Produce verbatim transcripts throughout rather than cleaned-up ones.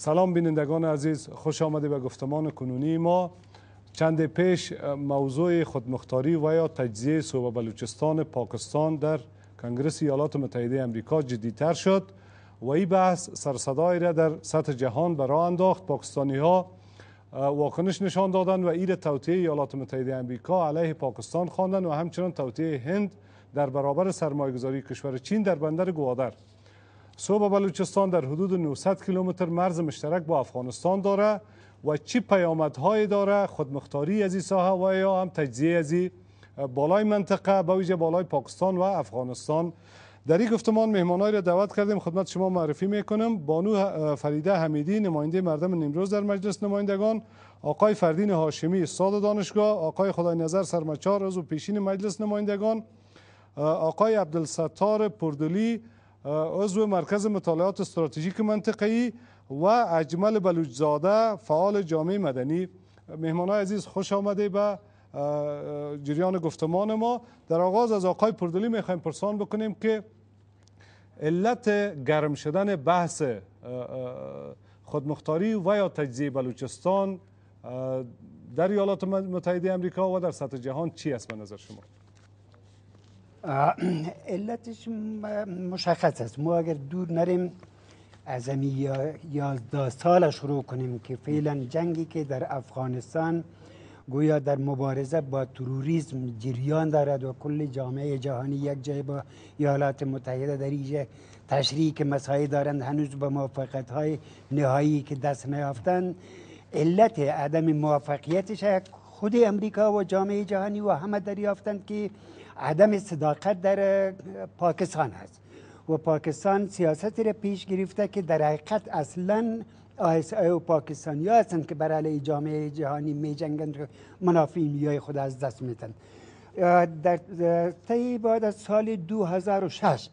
سلام بینندگان عزیز، خوش آمده به گفتمان کنونی ما. چند پیش موضوع خودمختاری و یا تجزیه صوبه بلوچستان پاکستان در کنگره ایالات متحده امریکا جدیتر شد و این بحث سرصدای را در سطح جهان به راه انداخت. پاکستانی ها واکنش نشان دادند و ایر توطئه ایالات متحده امریکا علیه پاکستان خواندند و همچنان توطئه هند در برابر سرمایه‌گذاری کشور چین در بندر گوادر. صوبه بلوچستان در حدود نهصد کیلومتر مرز مشترک با افغانستان داره و چی پیامدهایی داره خودمختاری از این ساحه و یا هم تجزیه از این بالای منطقه به ویژه بالای پاکستان و افغانستان. در این گفتمان مهمانایی را دعوت کردیم، خدمت شما معرفی میکنم. بانو فریده حمیدی نماینده مردم نیمروز در مجلس نمایندگان، آقای فردین هاشمی استاد دانشگاه، آقای خدای نظر سرمچار عضو پیشین مجلس نمایندگان، آقای عبدالستار پردلی عضو مرکز مطالعات استراتژیک منطقه‌ای و اجمل بلوچزاده فعال جامعه مدنی. مهمانان عزیز خوش آمده به جریان گفتمان ما. در آغاز از آقای پردلی میخوایم پرسان بکنیم که علت گرم شدن بحث خودمختاری و یا تجزیه بلوچستان در ایالات متحده امریکا و در سطح جهان چی است به نظر شما؟ علتش مشخص است. ما اگر دور نریم از همین یازده سال شروع کنیم که فعلا جنگی که در افغانستان گویا در مبارزه با تروریسم جریان دارد و کل جامعه جهانی یک جای با ایالات متحده در اینجا تشریک مسائل دارند، هنوز به موافقت های نهایی که دست نیافتند. علت عدم موفقیتش خود امریکا و جامعه جهانی و همه دریافتند که عدم صداقت در پاکستان است و پاکستان سیاستی را پیش گرفته که در حقیقت اصلا آیس آی و پاکستانی ها هستند که برای جامعه جهانی می جنگند و منافع میای خود از دست میتن. در طی بعد از سال دو هزار و شش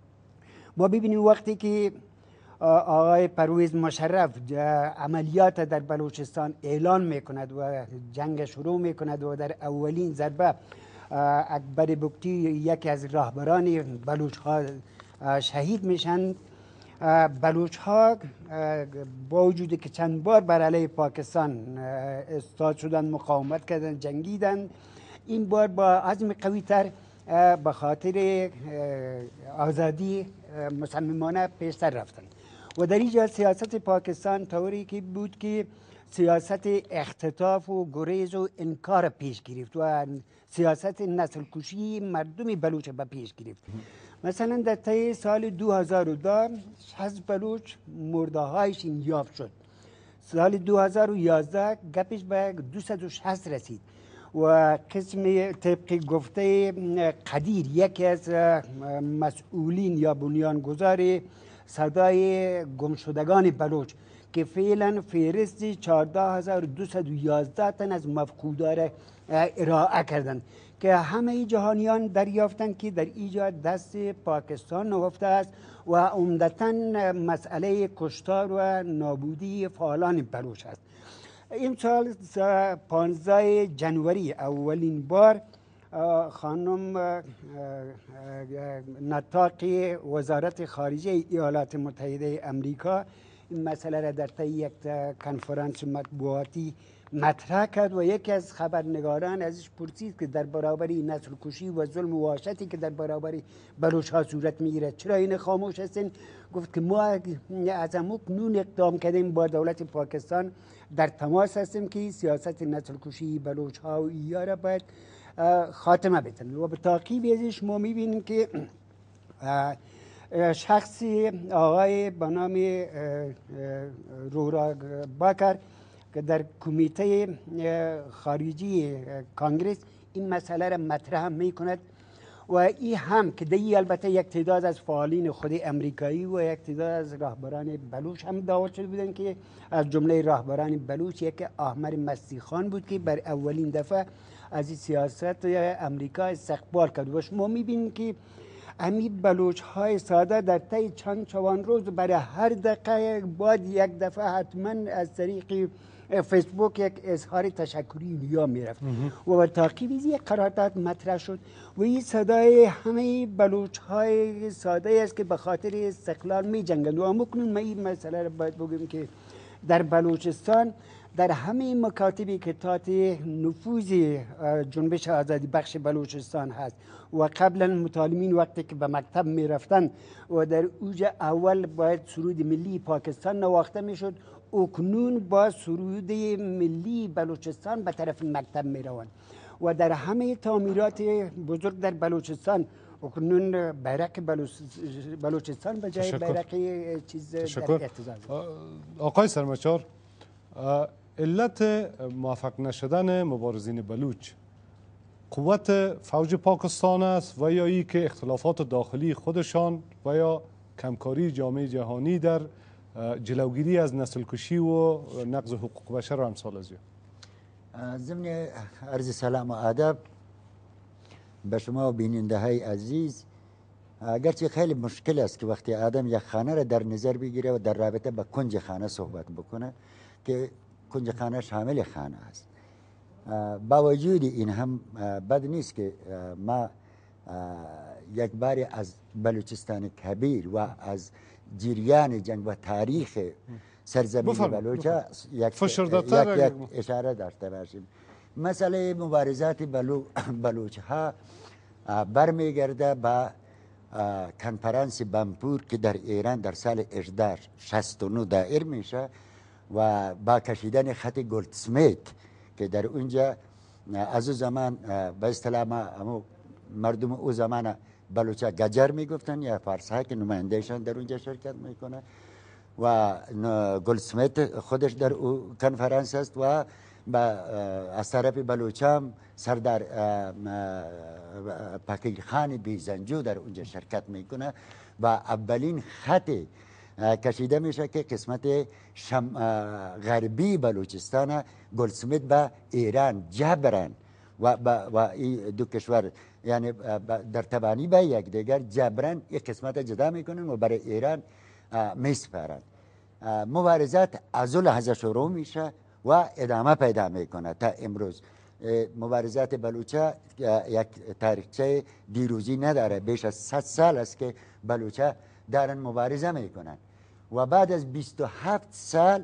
ما ببینیم وقتی که آقای پرویز مشرف عملیات در بلوچستان اعلان میکند و جنگ شروع میکند و در اولین ضربه اکبر بگتی یکی از راهبران بلوچ ها شهید میشن. بلوچ ها با وجودی که چند بار بر علیه پاکستان استاد شدن، مقاومت کردن، جنگیدن، این بار با عزم قوی تر به خاطر آزادی مصممانه پیشتر رفتن و در اینجا سیاست پاکستان طوری که بود که سیاست اختطاف و گریز و انکار پیش گرفت و سیاست نسل کشی مردم بلوچ به پیش گرفت. مثلا در طی سال دو هزار و دو شصت بلوچ مرده هایش یافت شد. سال دو هزار و یازده گپش به دویست و شصت رسید و قسم طبق گفته قدیر یکی از مسئولین یا بنیانگذار صدای گمشدگان بلوچ که فعلا فهرست چهارده هزار و دویست و یازده تن از مفقودان ارائه کردند که همه جهانیان دریافتند که در ایجاد دست پاکستان نهفته است و عمدتاً مسئله کشتار و نابودی فعالان بلوچ است. این سال پانزده جنوری اولین بار خانم نطاق وزارت خارجه ایالات متحده امریکا این مسئله را در طی یک کنفرانس مطبوعاتی مطرح کرد و یکی از خبرنگاران ازش پرسید که در برابر نسل کشی و ظلم و وحشتی که در برابر بلوچ ها صورت میگیرد چرا این خاموش هستین؟ گفت که ما از همکنون اقدام کردیم با دولت پاکستان در تماس هستیم که سیاست نسل کشی بلوچ ها و اینا را باید خاتمه بدن و به تعقیب ازش ما میبینیم که شخصی آقای به نام رورا باکر که در کمیته خارجی کانگریس این مسئله را مطرح می کند و این هم که دی البته یک تعداد از فعالین خود امریکایی و یک تعداد از راهبران بلوچ هم دعوت شده بودند که از جمله راهبران بلوچ یک احمر مستی خان بود که بر اولین دفعه از این سیاست امریکا استقبال کرد و شما میبینید که امی بلوچ های ساده در طی چند چوان روز برای هر دقیقه بعد یک دفعه حتما از طریق فیسبوک یک اظهار تشکری یا میرفت و به تعقیب یک قرارداد مطرح شد و این صدای همه بلوچ های ساده است که به خاطر استقلال می جنگند و همکنون ما این مسئله را باید بگیم که در بلوچستان در همه مکاتبی که تحت نفوذ جنبش آزادی بخش بلوچستان هست و قبلا متعلمین وقتی که به مکتب می رفتن و در اوج اول باید سرود ملی پاکستان نواخته می شد، اکنون با سرود ملی بلوچستان به طرف مکتب می روند و در همه تعمیرات بزرگ در بلوچستان اکنون بیرق بلوچستان به جای بیرق چیز در احتزاز. آقای سرمچار، علت موفق نشدن مبارزین بلوچ قوت فوج پاکستان است و یا ای که اختلافات داخلی خودشان و یا کمکاری جامعه جهانی در جلوگیری از نسل کشی و نقض حقوق بشر و امثال از ضمن عرض سلام و ادب به شما و بیننده های عزیز، اگرچه خیلی مشکل است که وقتی آدم یک خانه را در نظر بگیره و در رابطه با کنج خانه صحبت بکنه که کنج خانه شامل خانه است. با وجود این هم بد نیست که ما یک بار از بلوچستان کبیر و از جریان جنگ و تاریخ سرزمین بلوچا یک, یک, یک اشاره داشته باشیم. مسئله مبارزات بلو بلوچ ها برمیگرده با کنفرانس بامپور که در ایران در سال هزار و هشتصد و شصت و نه دایر میشه و با کشیدن خط گلدسمیت که در اونجا از او زمان به اصطلاح مردم او زمان بلوچا گجر میگفتن یا فارس ها که نمایندهشان در اونجا شرکت میکنه و گلدسمیت خودش در او کنفرانس است و با از طرف بلوچام سردار پاکی خان بیزنجو در اونجا شرکت میکنه و اولین خط کشیده میشه که قسمت شم غربی بلوچستان گلدسمیت به ایران جبران و و این دو کشور یعنی در تبانی به یک دیگر جبران یک قسمت جدا میکنن و برای ایران میسپارن. مبارزات از اون لحظه شروع میشه و ادامه پیدا میکنه تا امروز. مبارزات بلوچا یک تاریخچه دیروزی نداره، بیش از صد سال است که بلوچا دارن مبارزه میکنن و بعد از بیست و هفت سال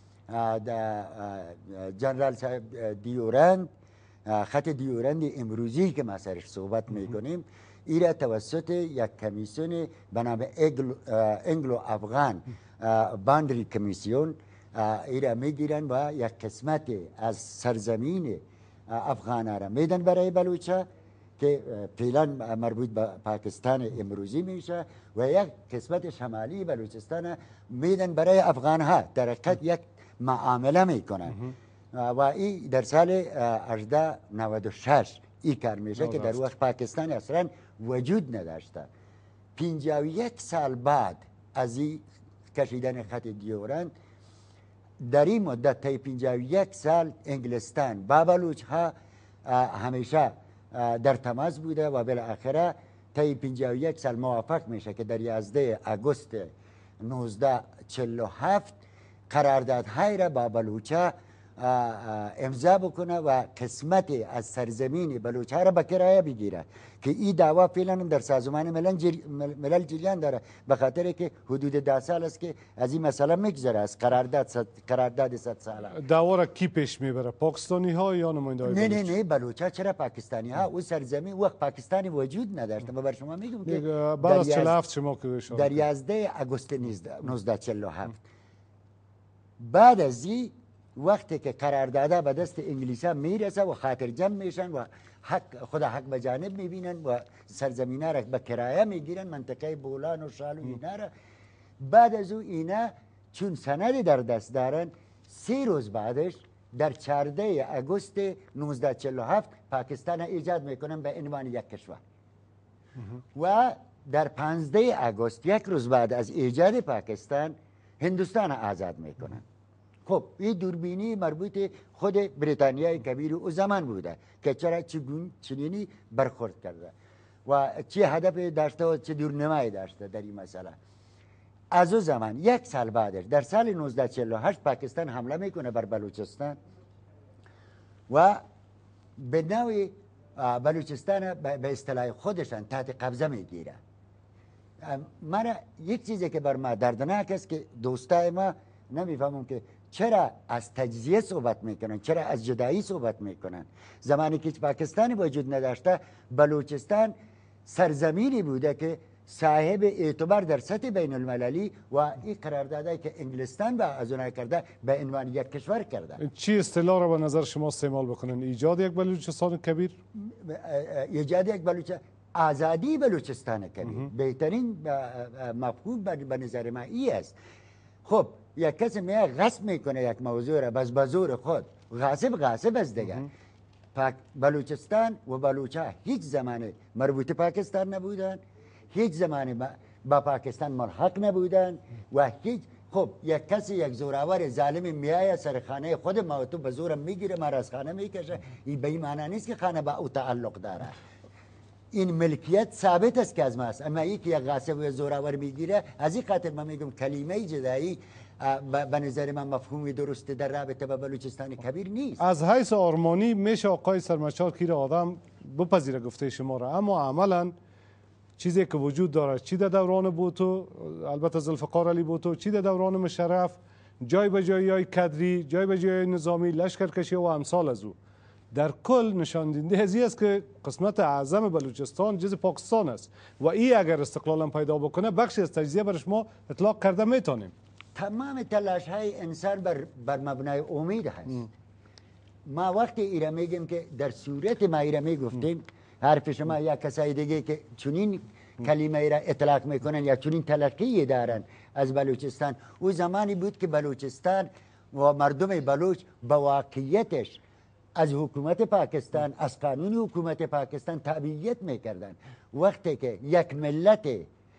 جنرال صاحب دیورند خط دیورند امروزی که ما سرش صحبت میکنیم ایره توسط یک کمیسیون به نام انگلو افغان باندری کمیسیون ایره میگیرن و یک قسمت از سرزمین افغان را میدن برای بلوچا که فعلا مربوط به پاکستان امروزی میشه و یک قسمت شمالی بلوچستان میدن برای افغان ها. در حقیقت یک معامله میکنن و این در سال هزار و نود و شش این کار میشه که در وقت پاکستان اصلا وجود نداشته. پنجاه و یک سال بعد از این کشیدن خط دیورند در این مدت تا پنجاه و یک سال انگلستان با بلوچ ها همیشه در تماس بوده و بالاخره تا پنجاه و یک سال موافق میشه که در یازده آگوست نوزده چهل و هفت قراردادهای را با بلوچا امضا بکنه و قسمت از سرزمین بلوچا را به کرایه بگیره که این دعوا فعلا در سازمان ملل جر... ملل جریان داره به خاطر که حدود ده سال است که از این مسئله میگذره از قرارداد ست... قرارداد صد ساله. دعوا را کی پیش میبره؟ پاکستانی ها یا نماینده های نه نه نه بلوچا چرا پاکستانی ها؟ او سرزمین وقت پاکستانی وجود نداشت. ما بر شما میگم که بعد از چهل و هفت شما که اشاره در یازده آگوست نوزده چهل و هفت بعد از این وقتی که قرارداد به دست انگلیسا میرسه و خاطر جمع میشن و حق خود حق به جانب میبینن و سرزمینه را به کرایه میگیرن، منطقه بولان و شال و اینا را. بعد از او اینا چون سند در دست دارن سه روز بعدش در چهارده آگوست نوزده چهل و هفت پاکستان ایجاد میکنن به عنوان یک کشور و در پانزده آگوست یک روز بعد از ایجاد پاکستان هندوستان آزاد میکنن. خب این دوربینی مربوط خود بریتانیای کبیر او زمان بوده که چرا چنینی برخورد کرده و چه هدف داشته و چه دورنمایی داشته در این مسئله. از او زمان یک سال بعدش در سال نوزده چهل و هشت پاکستان حمله میکنه بر بلوچستان و به نوعی بلوچستان به اصطلاح خودشان تحت قبضه میگیره. من یک چیزی که بر ما دردناک است که دوستای ما نمیفهمم که چرا از تجزیه صحبت میکنن؟ چرا از جدایی صحبت میکنن؟ زمانی که پاکستانی وجود نداشته، بلوچستان سرزمینی بوده که صاحب اعتبار در سطح بین المللی و این قراردادی که انگلستان با از اونها کرده به عنوان یک کشور کرده. چی اصطلاح را به نظر شما استعمال بکنن؟ ایجاد یک بلوچستان کبیر؟ ایجاد یک بلوچستان، آزادی بلوچستان کبیر بهترین مفهوم به نظر من ای است. خب یک کسی میاد غصب میکنه یک موضوع را بس بزور خود، غاصب غاصب است دیگه. بلوچستان و بلوچا هیچ زمان مربوط پاکستان نبودن، هیچ زمان با پاکستان ملحق نبودن و هیچ. خب یک کسی یک زوراور ظالم میایه سر خانه خود ما تو به زورم میگیره، ما را از خانه میکشه، این به این معنی نیست که خانه با او تعلق داره. این ملکیت ثابت است که از ماست، اما ای که یک غاصب و زوراور میگیره، از این خاطر من میگم کلمه جدایی به نظر من مفهومی درسته در رابطه با بلوچستان کبیر نیست. از حیث آرمانی میشه آقای سرمچار کیر آدم بپذیره گفته شما را، اما عملا چیزی که وجود داره، چی در دوران بوتو، البته ذوالفقار علی بوتو، چی در دوران مشرف، جای به جای های کدری، جای به جای نظامی، لشکرکشی و امثال از او، در کل نشان دهنده ازی است که قسمت اعظم بلوچستان جز پاکستان است و این اگر استقلال پیدا بکنه بخشی از تجزیه برش ما اطلاق کرده میتونیم. تمام تلاش های انسان بر, بر مبنای امید هست. م. ما وقتی ایره میگیم که در صورت ما ایره میگفتیم، حرف شما یا کسای دیگه که چنین کلمه ایره اطلاق میکنن یا چنین تلقی دارن از بلوچستان، او زمانی بود که بلوچستان و مردم بلوچ با واقعیتش از حکومت پاکستان، از قانون حکومت پاکستان تبعیت میکردن. وقتی که یک ملت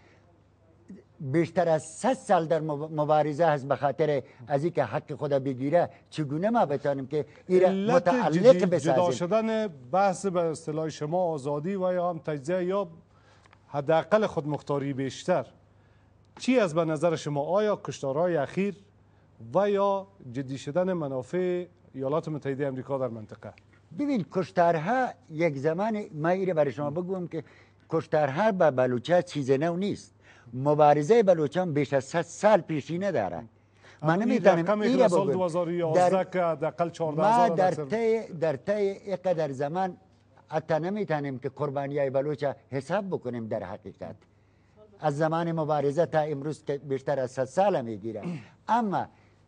بیشتر از صد سال در مبارزه هست به خاطر از اینکه حق خود بگیره، چگونه ما بتانیم که این متعلق بسازیم؟ جدا شدن بحث به اصطلاح شما آزادی و یا هم تجزیه یا حداقل خودمختاری بیشتر، چی از به نظر شما؟ آیا کشتارهای اخیر و یا جدی شدن منافع ایالات متحده امریکا در منطقه؟ ببین کشتارها یک زمان، ما ایره برای شما بگویم که کشتارها به بلوچه چیز نو نیست. مبارزه بلوچان بیش از صد سال پیشینه داره. من نمیتونم این سال دو هزار و یازده که حداقل چهارده هزار ما در طی در طی اینقدر زمان حتی نمیتونیم که قربانی های بلوچ حساب بکنیم. در حقیقت از زمان مبارزه تا امروز که بیشتر از صد سال میگیره. اما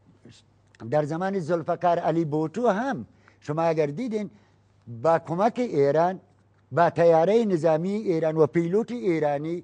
در زمان ذوالفقار علی بوتو هم شما اگر دیدین با کمک ایران، با طیاره نظامی ایران و پیلوت ایرانی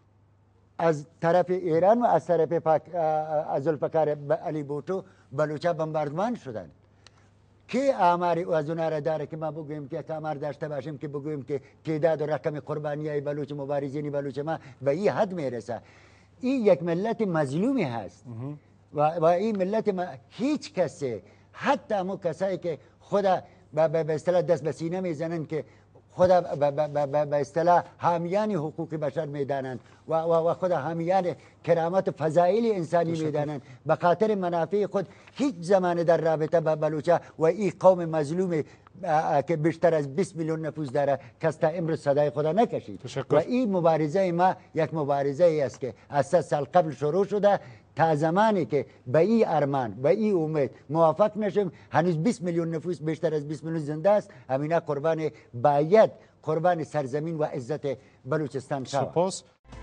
از طرف ایران و از طرف پاک از ذوالفقار علی بوتو بلوچا بمباردمان شدن. کی آمار از اونها را داره که ما بگوییم که آمار داشته باشیم که بگوییم که تعداد و رقم قربانی های بلوچ مبارزین بلوچ ما به این حد میرسه؟ این یک ملت مظلومی هست و, و این ملت ما هیچ کسی، حتی همون کسایی که خدا به اصطلاح دست به سینه میزنن که خدا به اصطلاح حامیان حقوق بشر میدانند و و خدا حامیان کرامت و فضایل انسانی میدانند، به خاطر منافع خود هیچ زمان در رابطه با بلوچا و این قوم مظلوم که بیشتر از بیست میلیون نفوس داره کس تا امروز صدای خدا نکشید. و این مبارزه ما یک مبارزه ای است که از صد سال قبل شروع شده تا زمانی که به این ارمان، به این امید موافق نشیم، هنوز بیست میلیون نفوس، بیشتر از بیست میلیون زنده است. همینا قربان باید قربان سرزمین و عزت بلوچستان شود. سپاس.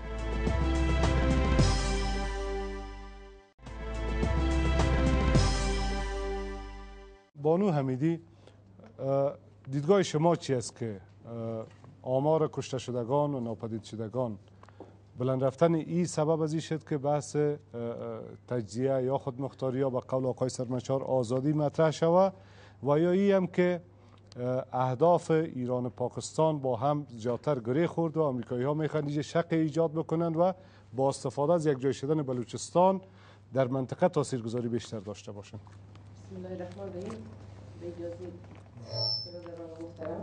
بانو حمیدی، دیدگاه شما چی است که آمار کشته شدگان و ناپدید شدگان بلند رفتن این سبب از این شد که بحث تجزیه یا خودمختاری یا به قول آقای سرمچار آزادی مطرح شود و یا ای هم که اهداف ایران و پاکستان با هم زیادتر گره خورد و امریکایی ها میخوان شق ایجاد بکنند و با استفاده از یک جای شدن بلوچستان در منطقه تاثیرگذاری بیشتر داشته باشند؟ بسم الله الرحمن الرحیم. به اجازه برادران محترم،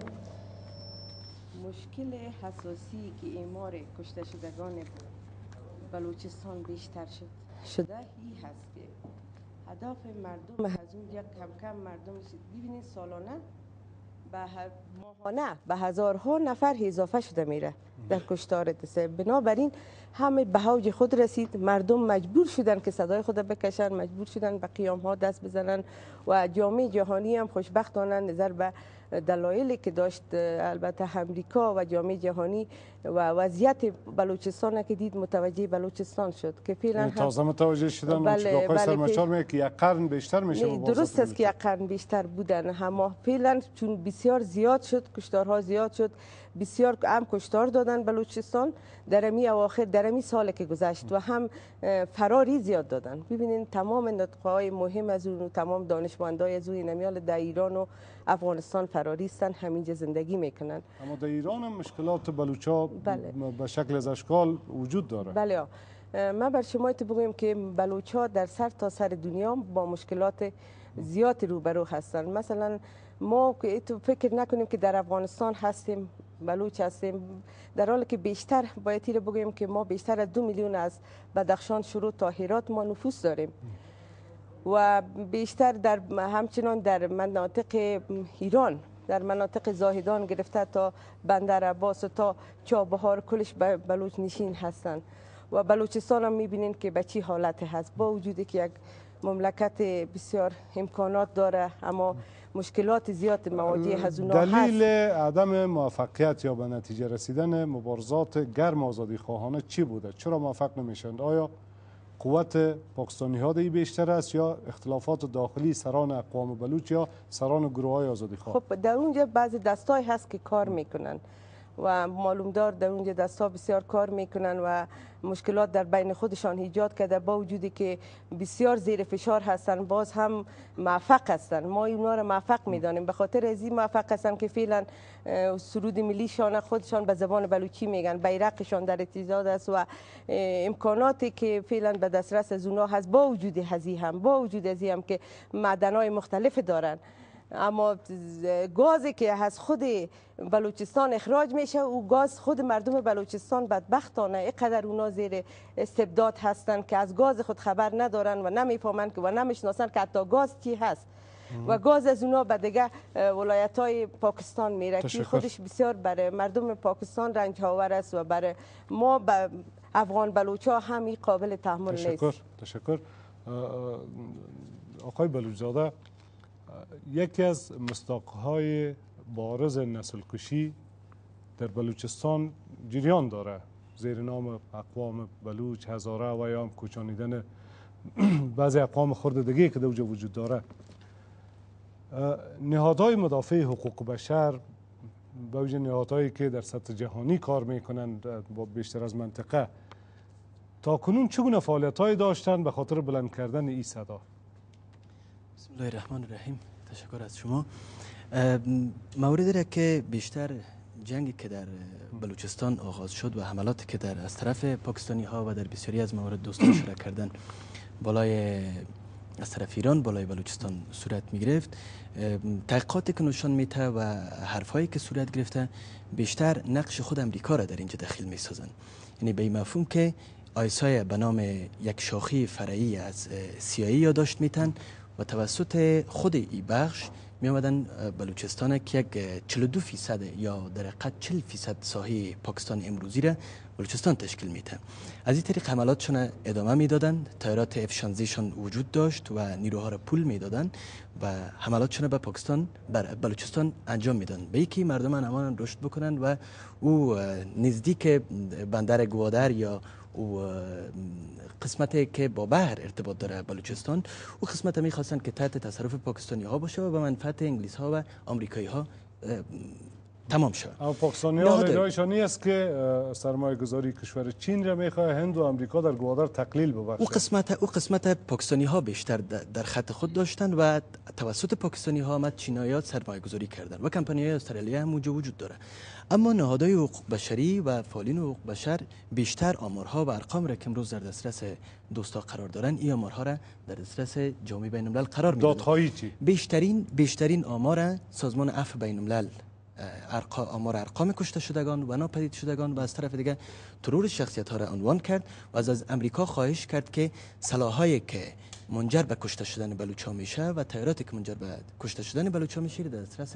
مشکل حساسی که اعمار کشته شدگان بلوچستان بیشتر شد شده ای هست که هدف مردم از اون یک کم کم مردم ببینید سالانه به ماهانه به هزارها نفر اضافه شده میره در کشتار دسه. بنابراین همه به اوج خود رسید، مردم مجبور شدن که صدای خود بکشن، مجبور شدن به قیام ها دست بزنن و جامعه جهانی هم خوشبختانه نظر به دلایلی که داشت البته امریکا و جامعه جهانی و وضعیت بلوچستان که دید متوجه بلوچستان شد که فعلا تازه متوجه شدن. بله آقای بله سرمشار میگه که یک قرن بیشتر میشه. درست است که یک قرن بیشتر بودن، اما فعلا چون بسیار زیاد شد، کشتارها زیاد شد، بسیار هم کشتار دادن بلوچستان در امی اواخر، در امی سال که گذشت و هم فراری زیاد دادن. ببینید تمام نطقه‌های مهم از اون و تمام دانشمندای از اون نمیال در ایران و افغانستان فراری هستن، همینجا زندگی میکنن. اما در ایران هم مشکلات بلوچا بله. به شکل از اشکال وجود داره. بله. من بر شما تو بگویم که بلوچا در سر تا سر دنیا با مشکلات زیاد روبرو هستند. مثلا ما تو فکر نکنیم که در افغانستان هستیم، بلوچ هستیم، در حالی که بیشتر باید رو بگویم که ما بیشتر از دو میلیون از بدخشان شروع تا هرات ما نفوس داریم و بیشتر در همچنان در مناطق ایران، در مناطق زاهدان گرفته تا بندر عباس تا چابهار کلش بلوچ نشین هستند و بلوچستان هم میبینین که به چی حالت هست، با وجودی که یک مملکت بسیار امکانات داره اما مشکلات زیاد مواجه از اونها هست. دلیل عدم موفقیت یا به نتیجه رسیدن مبارزات گرم آزادی خواهانه چی بوده؟ چرا موفق نمیشند؟ آیا قوت پاکستانی ها دی بیشتر است یا اختلافات داخلی سران اقوام بلوچ یا سران گروه های آزادی خواه؟ خب در اونجا بعضی دستای هست که کار میکنن و معلوم دار در اونجا دستا بسیار کار میکنن و مشکلات در بین خودشان ایجاد کرده، با وجودی که بسیار زیر فشار هستن باز هم موفق هستن. ما اونا را موفق میدانیم به خاطر از این موفق هستن که فعلا سرود ملیشان خودشان به زبان بلوچی میگن، بیرقشان در اتجاد است و امکاناتی که فعلا به دسترس از اونا هست، با وجود هزی هم با وجود هزی هم که معدنهای مختلف دارن، اما گازی که از خود بلوچستان اخراج میشه او گاز خود مردم بلوچستان بدبختانه اینقدر اونا زیر استبداد هستن که از گاز خود خبر ندارن و نمیفهمن که و نمیشناسن که حتی گاز چی هست و گاز از اونا به دیگه ولایت های پاکستان میره که خودش بسیار برای مردم پاکستان رنج آور است و برای ما افغان بلوچا هم این قابل تحمل نیست. تشکر تشکر آقای بلوچزاده. یکی از مصداقهای بارز نسل کشی در بلوچستان جریان داره زیر نام اقوام بلوچ، هزاره و یا هم کوچانیدن بعضی اقوام خرد دیگه که در اونجا وجود داره. نهادهای مدافع حقوق بشر به ویژه نهادهایی که در سطح جهانی کار میکنن با بیشتر از منطقه تا کنون چگونه فعالیت‌هایی داشتن به خاطر بلند کردن این صدا؟ بسم الله الرحمن الرحیم. تشکر از شما. موردی را که بیشتر جنگی که در بلوچستان آغاز شد و حملاتی که در از طرف پاکستانی ها و در بسیاری از موارد دوستان شرکت کردن بالای از طرف ایران بالای بلوچستان صورت می گرفت، تحقیقاتی که نشان میده و حرفایی که صورت گرفته بیشتر نقش خود امریکا را در اینجا دخیل می سازند. یعنی به این مفهوم که آیسای به نام یک شاخی فرعی از سیایی یادداشت میتن و توسط خود این بخش می آمدن بلوچستان که یک چهل و دو فیصد یا در حقیقت چهل فیصد ساحه پاکستان امروزی را بلوچستان تشکیل میده. از این طریق حملاتشون ادامه میدادن، تایرات اف شانزده شان وجود داشت و نیروها را پول میدادن و حملاتشون به پاکستان بر بلوچستان انجام میدن به اینکه مردم امان رشد بکنن و او نزدیک بندر گوادر یا او قسمتی که با بحر ارتباط داره بلوچستان، او قسمت میخواستن که تحت تصرف پاکستانی ها باشه و به منفعت انگلیس ها و آمریکایی ها تمام شد. اما پاکستانی ها ادعایشان است که سرمایه گذاری کشور چین را میخواه هند و آمریکا در گوادر تقلیل ببخشه. او قسمت او قسمت پاکستانی ها بیشتر در خط خود داشتن و توسط پاکستانی ها آمد چینایی‌ها سرمایه گذاری کردن و کمپانی‌های استرالیا هم اونجا وجود داره. اما نهادهای حقوق بشری و فعالین حقوق بشر بیشتر آمارها و ارقام را که امروز در دسترس دوستا قرار دارن این آمارها را در دسترس جامعه بین الملل قرار میدن. دادهایی چی؟ بیشترین بیشترین آمار سازمان عفو بین الملل، آمار ارقام کشته شدگان و ناپدید شدگان و از طرف دیگه ترور شخصیت ها را عنوان کرد و از از امریکا خواهش کرد که سلاحایی که منجر به کشته شدن بلوچا میشه و تیاراتی که منجر به کشته شدن بلوچا میشه در دسترس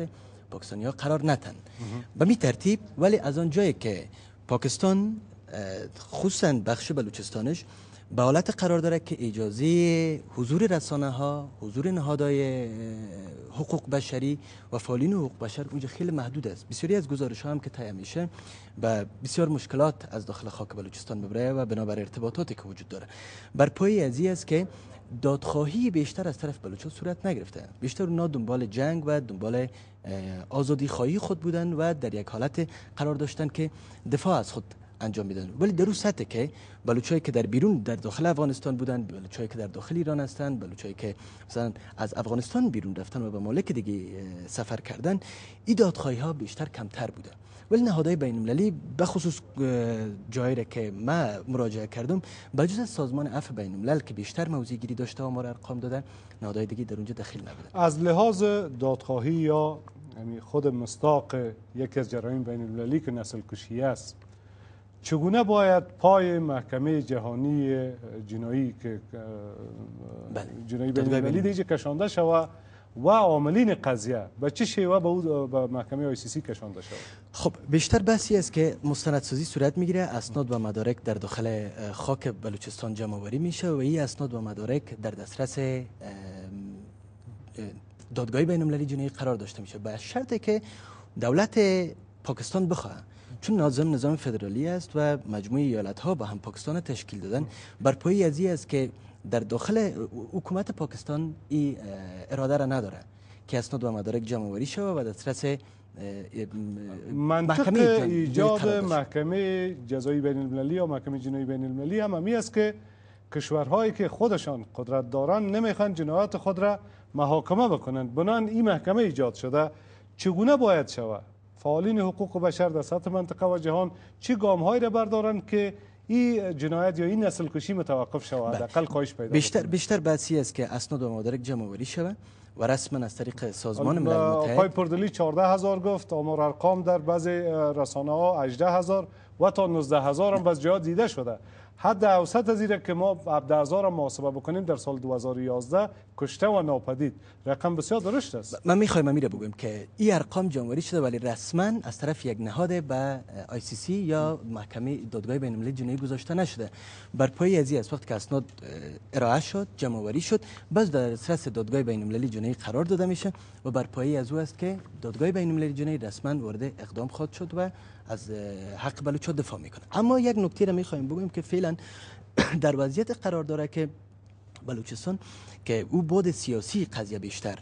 پاکستانی ها قرار نتن. به می ترتیب ولی از آن جایی که پاکستان خصوصا بخش بلوچستانش به حالت قرار داره که اجازه حضور رسانه ها، حضور نهادهای حقوق بشری و فعالین حقوق بشر اونجا خیلی محدود است. بسیاری از گزارش ها هم که طی میشه و بسیار مشکلات از داخل خاک بلوچستان میبره و بنابر ارتباطاتی که وجود داره. بر پایه از این است که دادخواهی بیشتر از طرف بلوچ‌ها صورت نگرفته. بیشتر اونا دنبال جنگ و دنبال آزادی خواهی خود بودن و در یک حالت قرار داشتن که دفاع از خود انجام میدن. ولی در اون سطح که بلوچایی که در بیرون در داخل افغانستان بودن، بلوچایی که در داخل ایران هستند، بلوچایی که مثلا از افغانستان بیرون رفتن و به ممالک دیگه سفر کردن، این دادخواهی ها بیشتر کمتر بوده. ولی نهادهای بین المللی به خصوص جایی را که من مراجعه کردم به جز از سازمان عفو بین الملل که بیشتر موضوع گیری داشته و ما را ارقام داده، نهادهای دیگه در اونجا دخیل نبودن. از لحاظ دادخواهی یا یعنی خود مصداق یکی از جرایم بین المللی که نسل کشی است، چگونه باید پای محکمه جهانی جنایی که جنایی بین المللی دیگه کشانده شود و عاملین قضیه به چه شیوه به او به محکمه آی سی سی کشانده شود؟ خب بیشتر بحثی است که مستندسازی صورت میگیره، اسناد و مدارک در داخل خاک بلوچستان جمع آوری میشه و این اسناد و مدارک در دسترس دادگاه بین المللی جنایی قرار داشته میشه به شرطی که دولت پاکستان بخواد، چون نظام نظام فدرالی است و مجموعه ایالت ها با هم پاکستان تشکیل دادن. بر پایه از این است که در داخل حکومت پاکستان این اراده را نداره که اسناد و مدارک جمع آوری شود و دسترس منطق ایجاد محکمه جزایی بین المللی یا محکمه جنایی بین المللی هم همی است که کشورهایی که خودشان قدرت دارن نمیخوان جنایات خود را محاکمه بکنند، بنان این محکمه ایجاد شده. چگونه باید شود؟ فعالین حقوق بشر در سطح منطقه و جهان چه گام‌هایی را بردارند که این جنایت یا این نسل کشی متوقف شود، حداقل کاهش پیدا بیشتر بکنه. بیشتر بحثی است که اسناد و مدارک جمع آوری شود و رسما از طریق سازمان ملل متحد. آقای پردلی چهارده هزار گفت، آمار ارقام در بعضی رسانه ها هجده هزار و تا نوزده هزار هم باز جا دیده شده. حد اوسط از این که ما هفده هزار محاسبه بکنیم در سال دو هزار و یازده کشته و ناپدید، رقم بسیار درشت است. من میخوایم میره بگم که این ارقام جمع‌آوری شده ولی رسما از طرف یک نهاد به آی سی سی یا محکمه دادگاه بین المللی جنایی گذاشته نشده. بر پایه از این از وقت که اسناد ارائه شد، جمع‌آوری شد، باز در دسترس دادگاه بین المللی جنایی قرار داده میشه و بر پایه از او است که دادگاه بین المللی جنایی رسما وارد اقدام خواهد شد و از حق بلوچ‌ها دفاع میکنه. اما یک نکته را میخوایم بگیم که فعلا در وضعیت قرار داره که بلوچستان که او بود سیاسی قضیه بیشتر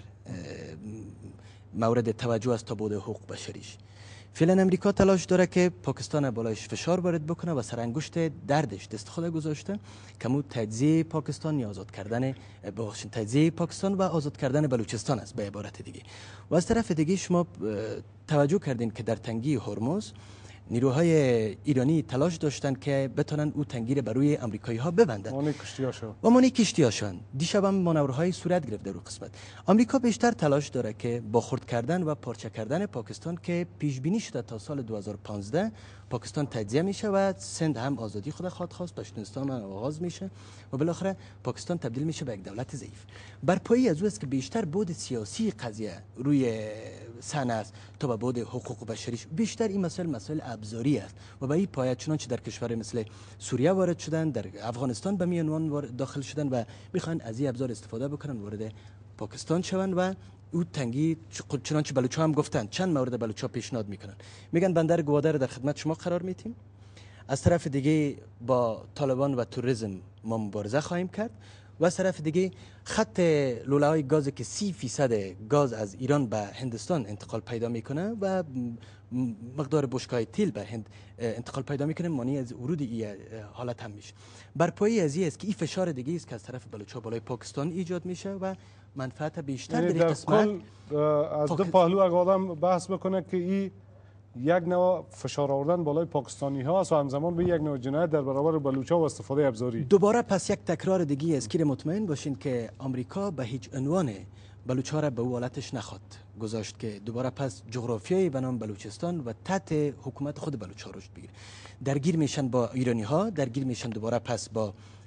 مورد توجه است تا بود حقوق بشریش. فعلا امریکا تلاش داره که پاکستان بالایش فشار وارد بکنه و سرانگشت دردش دست خود گذاشته که مو تجزیه پاکستان یا آزاد کردن بخشین تجزیه پاکستان و آزاد کردن بلوچستان است به عبارت دیگه. و از طرف دیگه شما توجه کردین که در تنگی هرمز نیروهای ایرانی تلاش داشتن که بتونن او تنگی رو بر روی آمریکایی ها ببندن. مانع کشتی‌هاشون. و مانع کشتی‌هاشون. دیشب هم مانورهای صورت گرفت در اون قسمت. آمریکا بیشتر تلاش داره که با خرد کردن و پارچه کردن پاکستان که پیش بینی شده تا سال دو هزار و پانزده پاکستان تجزیه میشه و سند هم آزادی خود خواهد خواست، پشتونستان هم آغاز میشه و بالاخره پاکستان تبدیل میشه به یک دولت ضعیف. بر پایه از او است که بیشتر بود سیاسی قضیه روی صحنه است تا به بود حقوق بشریش. بیشتر این مسائل مسائل ابزاری است و به این پایه چنانچه در کشور مثل سوریه وارد شدن، در افغانستان به میانوان داخل شدن و میخوان از این ابزار استفاده بکنن وارد پاکستان شوند و او تنگی چنانچه بلوچ‌ها هم گفتن چند مورد بلوچ‌ها پیشنهاد میکنن، میگن بندر گوادر در خدمت شما قرار میتیم، از طرف دیگه با طالبان و توریسم ما مبارزه خواهیم کرد و از طرف دیگه خط لوله‌های گازی که سی فیصد گاز از ایران به هندستان انتقال پیدا میکنه و مقدار بشکای تیل به هند انتقال پیدا میکنه، مانع از ورود این حالت هم میشه. بر پایه از این است که این فشار دیگه است که از طرف بلوچ‌ها بالای پاکستان ایجاد میشه و منفعت بیشتر در این قسمت از دو پهلو اگه آدم بحث بکنه که این یک نوع فشار آوردن بالای پاکستانی ها است و همزمان به یک نوع جنایت در برابر بلوچ‌ها و استفاده ابزاری. دوباره پس یک تکرار دیگه است که مطمئن باشین که آمریکا به هیچ عنوان بلوچ‌ها را به او حالتش نخواد گذاشت که دوباره پس جغرافیای به نام بلوچستان و تحت حکومت خود بلوچ‌ها رشد بگیره. درگیر میشن با ایرانی ها، درگیر میشن دوباره پس با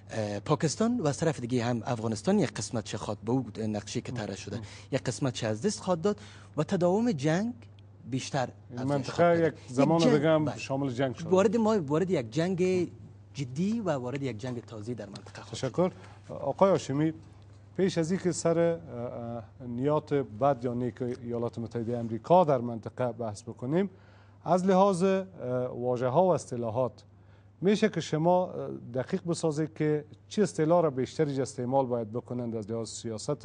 پاکستان و از طرف دیگه هم افغانستان یک قسمت چه خواد به اون نقشه که طرح شده یک قسمت چه از دست خواد داد و تداوم جنگ بیشتر منطقه یک زمان دیگه هم شامل جنگ شد. وارد ما وارد یک جنگ جدی و وارد یک جنگ تازه در منطقه خواهد. تشکر. آقای هاشمی، پیش از اینکه سر نیات بد یا نیک ایالات متحده آمریکا در منطقه بحث بکنیم، از لحاظ واژه ها و اصطلاحات میشه که شما دقیق بسازید که چه اصطلاح را بیشتر استعمال باید بکنند از لحاظ سیاست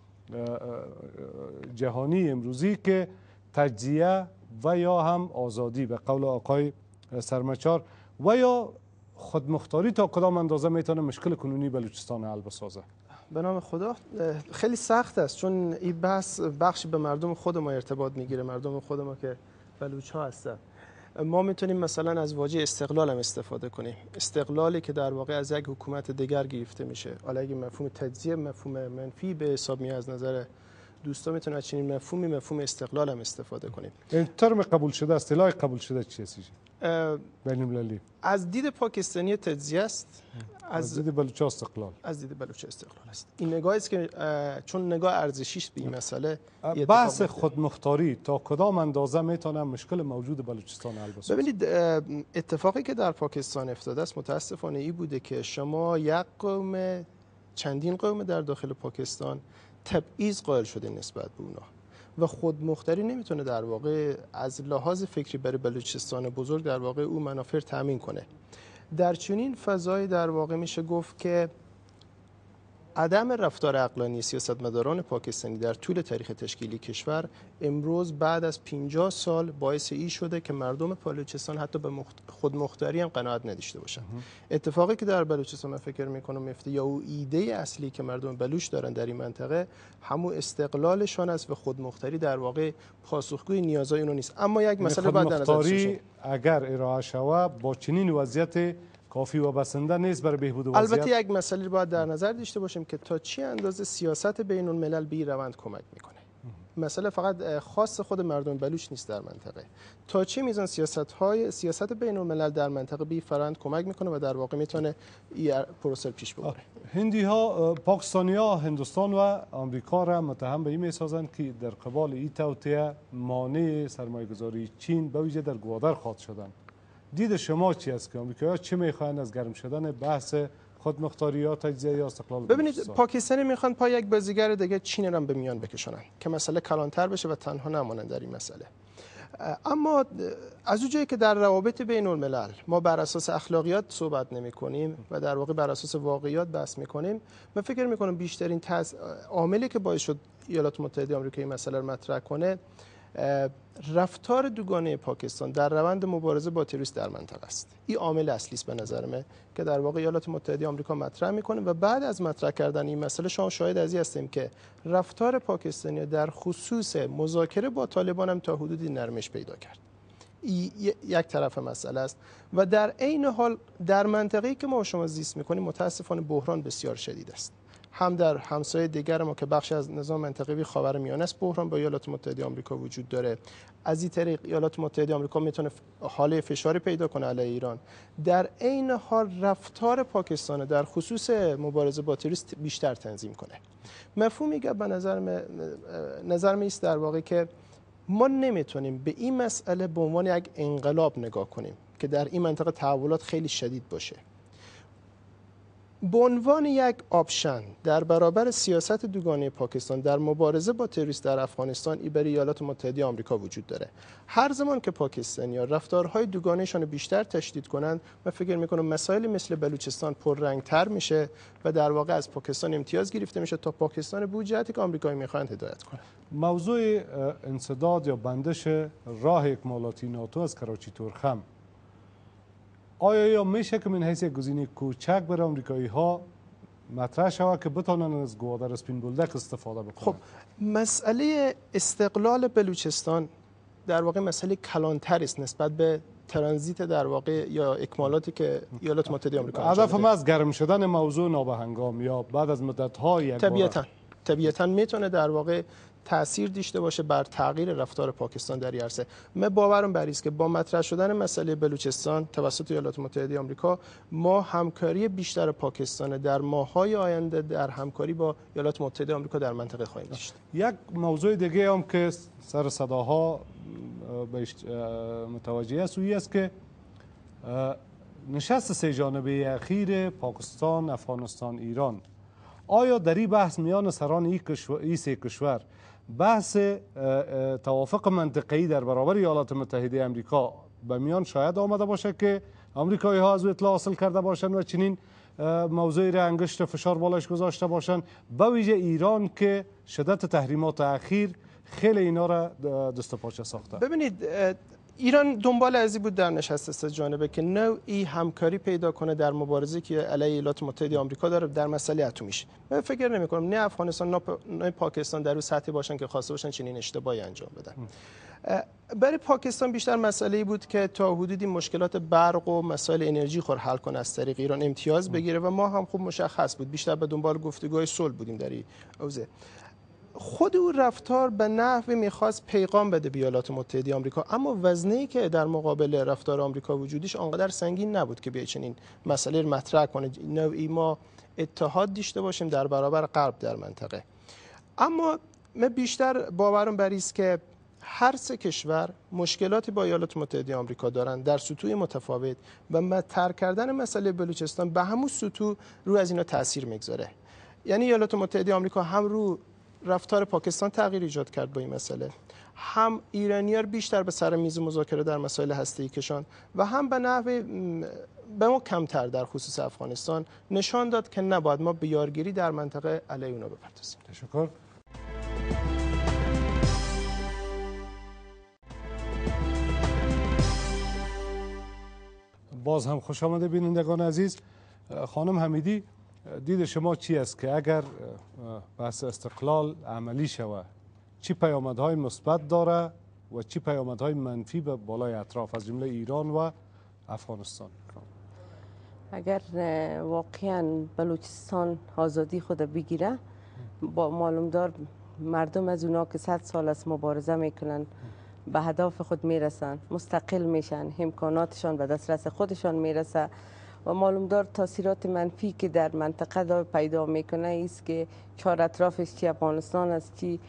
جهانی امروزی که تجزیه و یا هم آزادی به قول آقای سرمچار و یا خودمختاری تا کدام اندازه میتونه مشکل کنونی بلوچستان حل بسازه؟ به نام خدا خیلی سخت است، چون این بحث بخشی به مردم خود ما ارتباط میگیره، مردم خود ما که بلوچ ها هستن. ما میتونیم مثلا از واژه استقلال هم استفاده کنیم، استقلالی که در واقع از یک حکومت دیگر گرفته میشه. حالا اگه مفهوم تجزیه مفهوم منفی به حساب میاد از نظر دوستا، میتونه از چنین مفهومی مفهوم استقلال هم استفاده کنیم. این ترم قبول شده، اصطلاح قبول شده چیه سیجی؟ بین المللی از دید پاکستانی تجزیه است، از, از دید بلوچ استقلال، از دید بلوچ استقلال است. این نگاهی است که چون نگاه ارزشی است به این مسئله. بحث خودمختاری تا کدام اندازه میتونه مشکل موجود بلوچستان حل بسازه؟ ببینید اتفاقی که در پاکستان افتاده است متاسفانه این بوده که شما یک قوم، چندین قوم در داخل پاکستان تبعیض قائل شده نسبت به اونا و خودمختاری نمیتونه در واقع از لحاظ فکری برای بلوچستان بزرگ در واقع او منافع تامین کنه. در چنین فضای در واقع میشه گفت که عدم رفتار عقلانی سیاستمداران پاکستانی در طول تاریخ تشکیلی کشور امروز بعد از پنجاه سال باعث این شده که مردم بلوچستان حتی به خودمختاری هم قناعت نداشته باشند. اتفاقی که در بلوچستان من فکر میکنم میفته یا او ایده اصلی که مردم بلوچ دارن در این منطقه همون استقلالشان است و خودمختاری در واقع پاسخگوی نیازهای اونو نیست. اما یک مسئله بعد در نظر خودمختاری اگر ارائه شود با چنین وضعیت کافی و بسنده نیست برای بهبود وضعیت. البته یک مسئله باید در نظر داشته باشیم که تا چه اندازه سیاست بین الملل به این روند کمک میکنه. مسئله فقط خاص خود مردم بلوچ نیست در منطقه. تا چه میزان سیاست های سیاست بین الملل در منطقه به این فرآیند کمک میکنه و در واقع میتونه این پروسه پیش ببره. هندی ها، پاکستانی ها هندوستان و آمریکا را متهم به این میسازند که در قبال این توطئه مانع سرمایه‌گذاری چین به ویژه در گوادر خواهد شدند. دید شما چی است که آمریکایی‌ها چه میخواهند از گرم شدن بحث خودمختاری یا تجزیه یا استقلال؟ ببینید پاکستانی میخوان پای یک بازیگر دیگه چین را به میان بکشونن که مسئله کلانتر بشه و تنها نمانند در این مسئله. اما از اونجایی که در روابط بین الملل ما بر اساس اخلاقیات صحبت نمی کنیم و در واقع بر اساس واقعیات بحث می کنیم، من فکر می کنم بیشترین تز... عاملی که باعث شد ایالات متحده آمریکا این مسئله رو مطرح کنه رفتار دوگانه پاکستان در روند مبارزه با تروریسم در منطقه است. این عامل اصلی است به نظر من که در واقع ایالات متحده آمریکا مطرح میکنه و بعد از مطرح کردن این مسئله شما شاهد از این هستیم که رفتار پاکستانی در خصوص مذاکره با طالبان هم تا حدودی نرمش پیدا کرد. این یک طرف مسئله است و در عین حال در منطقه‌ای که ما شما زیست میکنیم متاسفانه بحران بسیار شدید است. هم در همسایه دیگر ما که بخش از نظام منطقه‌ای خاورمیانه است بحران با ایالات متحده آمریکا وجود داره. از این طریق ایالات متحده آمریکا میتونه حاله فشاری پیدا کنه علیه ایران. در عین حال رفتار پاکستان در خصوص مبارزه با تروریسم بیشتر تنظیم کنه. مفهومی که به نظر نظر می است در واقع که ما نمیتونیم به این مسئله به عنوان یک انقلاب نگاه کنیم که در این منطقه تحولات خیلی شدید باشه. به عنوان یک آپشن در برابر سیاست دوگانه پاکستان در مبارزه با تروریسم در افغانستان ای برای ایالات متحده آمریکا وجود داره. هر زمان که پاکستانی‌ها رفتارهای دوگانه‌شان بیشتر تشدید کنند، من فکر می‌کنم مسائل مثل بلوچستان پررنگ‌تر میشه و در واقع از پاکستان امتیاز گرفته میشه تا پاکستان به جهتی که آمریکایی می‌خواهند هدایت کنه. موضوع انسداد یا بندش راه اکمالاتی ناتو از کراچی تورخم، آیا یا میشه که من حیث گزینه کوچک برای آمریکایی ها مطرح شود که بتونن از گوادر اسپین بولدک استفاده بکنن؟ خب مسئله استقلال بلوچستان در واقع مسئله کلانتر است نسبت به ترانزیت در واقع یا اکمالاتی که ایالات متحده آمریکا انجام هدف ما از گرم شدن موضوع نابهنگام یا بعد از مدت های یک طبیعتاً طبیعتاً میتونه در واقع تاثیر داشته باشه بر تغییر رفتار پاکستان در این عرصه. من باورم بر است که با مطرح شدن مسئله بلوچستان توسط ایالات متحده آمریکا، ما همکاری بیشتر پاکستان در ماه‌های آینده در همکاری با ایالات متحده آمریکا در منطقه خواهیم داشت. یک موضوع دیگه هم که سر صداها بهش متوجه است اویی است که نشست سه جانبه اخیر پاکستان، افغانستان، ایران، آیا در این بحث میان سران این سه کشور بحث توافق منطقه‌ای در برابر ایالات متحده آمریکا به میان شاید آمده باشه که آمریکایی ها از اطلاع حاصل کرده باشند و چنین موضوعی را انگشت فشار بالایش گذاشته باشند، به ویژه ایران که شدت تحریمات اخیر خیلی اینا را دست و پاچه ساخته؟ ببینید، ایران دنبال ازی بود در نشست سه جانبه که نوعی همکاری پیدا کنه در مبارزه که علیه ایالات متحده آمریکا داره در مسئله اتمیش. من فکر نمی کنم نه افغانستان نه پاکستان در اون سطحی باشن که خواسته باشن چنین اشتباهی انجام بدن. برای پاکستان بیشتر مسئله بود که تا حدودی مشکلات برق و مسائل انرژی خور حل کنه، از طریق ایران امتیاز بگیره و ما هم خوب مشخص بود بیشتر به دنبال گفتگوهای صلح بودیم در این حوزه. خود او رفتار به نحوی میخواست پیغام بده به ایالات متحده آمریکا، اما وزنه‌ای که در مقابل رفتار آمریکا وجودش آنقدر سنگین نبود که به چنین مسئله مطرح کنه نوعی ما اتحاد داشته باشیم در برابر غرب در منطقه. اما من بیشتر باورم بر است که هر سه کشور مشکلاتی با ایالات متحده آمریکا دارند در سطوح متفاوت و مطرح کردن مسئله بلوچستان به همون سطوح رو از اینا تاثیر میگذاره. یعنی ایالات متحده آمریکا هم رو رفتار پاکستان تغییر ایجاد کرد با این مسئله، هم ایرانی‌ها بیشتر به سر میز مذاکره در مسائل هسته‌ای کشان و هم به نحو به ما کمتر در خصوص افغانستان نشان داد که نباید ما به یارگیری در منطقه علیه اونا بپردازیم. تشکر. باز هم خوش آمده بینندگان عزیز. خانم حمیدی، دید شما چی است که اگر بحث استقلال عملی شود چی پیامدهای مثبت داره و چی پیامدهای منفی به بالای اطراف از جمله ایران و افغانستان؟ اگر واقعا بلوچستان آزادی خود بگیره، با معلوم دار مردم از اونا که صد سال است مبارزه میکنن به هدف خود میرسن، مستقل میشن، امکاناتشان به دسترس خودشان میرسه و معلوم دار تاثیرات منفی که در منطقه دا پیدا میکنه است که چهار اطرافش چی افغانستان است چی